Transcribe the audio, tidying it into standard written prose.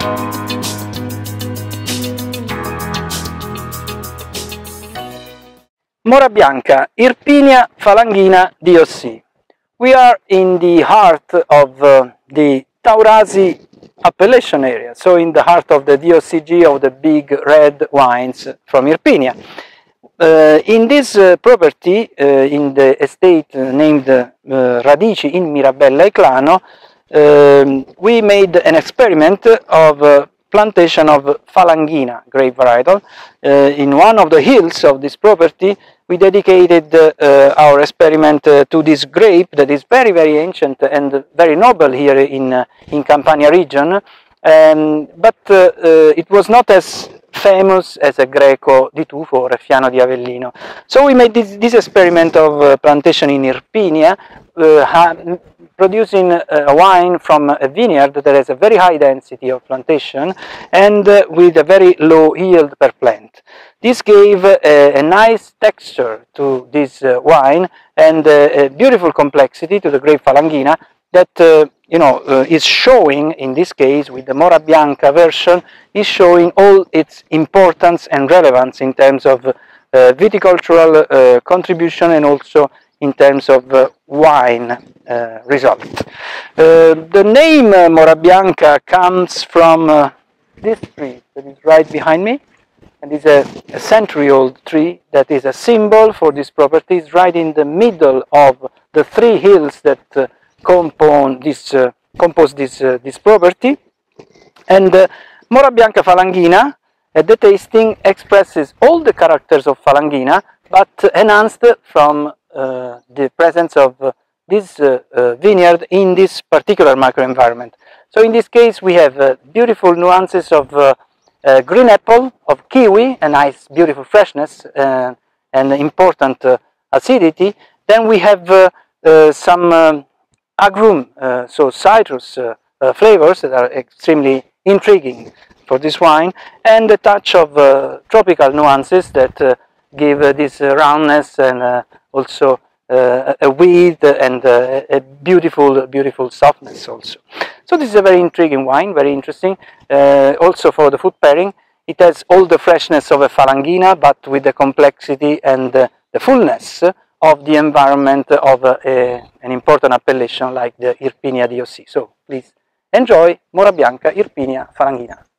Mora Bianca, Irpinia Falanghina DOC. We are in the heart of the Taurasi appellation area, so in the heart of the DOCG of the big red wines from Irpinia. In this property, in the estate named Radici in Mirabella e Clano, we made an experiment of plantation of Falanghina grape varietal. In one of the hills of this property, we dedicated our experiment to this grape that is very, very ancient and very noble here in Campania region, but it was not as famous as a Greco di Tufo or a Fiano di Avellino. So we made this experiment of plantation in Irpinia, producing a wine from a vineyard that has a very high density of plantation and with a very low yield per plant. This gave a nice texture to this wine and a beautiful complexity to the grape Falanghina that is showing, in this case with the Mora Bianca version, is showing all its importance and relevance in terms of viticultural contribution and also in terms of wine result. The name Mora Bianca comes from this tree that is right behind me, and is a century-old tree that is a symbol for this property. It's right in the middle of the three hills that compose this property. And Mora Bianca Falanghina at the tasting expresses all the characters of Falanghina, but enhanced from the presence of this vineyard in this particular microenvironment. So in this case we have beautiful nuances of green apple, of kiwi, a nice beautiful freshness and important acidity. Then we have some agrum, so citrus flavors that are extremely intriguing for this wine, and a touch of tropical nuances that give this roundness and also a width and a beautiful softness also. So this is a very intriguing wine, very interesting, also for the food pairing. It has all the freshness of a Falanghina, but with the complexity and the fullness of the environment of an important appellation like the Irpinia DOC. So please enjoy Mora Bianca Irpinia Falanghina.